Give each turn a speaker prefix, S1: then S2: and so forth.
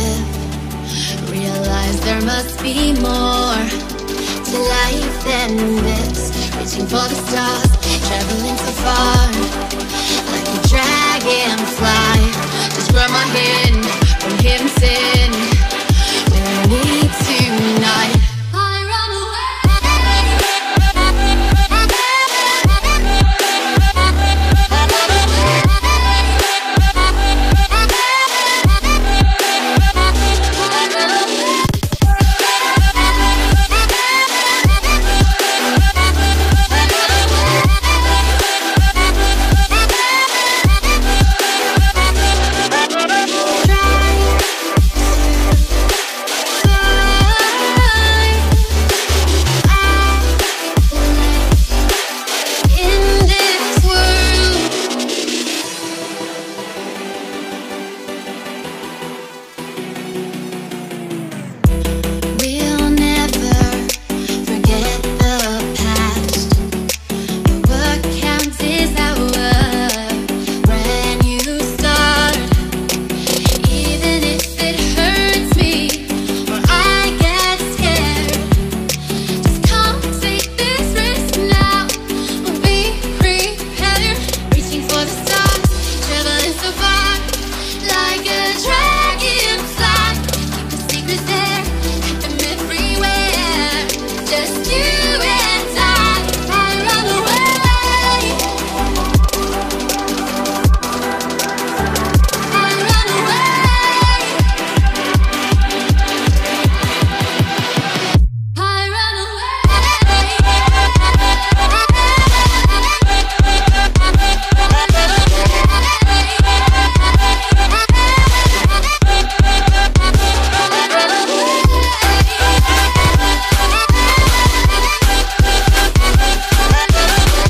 S1: live. Realize there must be more to life than this. Reaching for the stars, traveling so far, like a dragonfly. Just grab my hand from here and say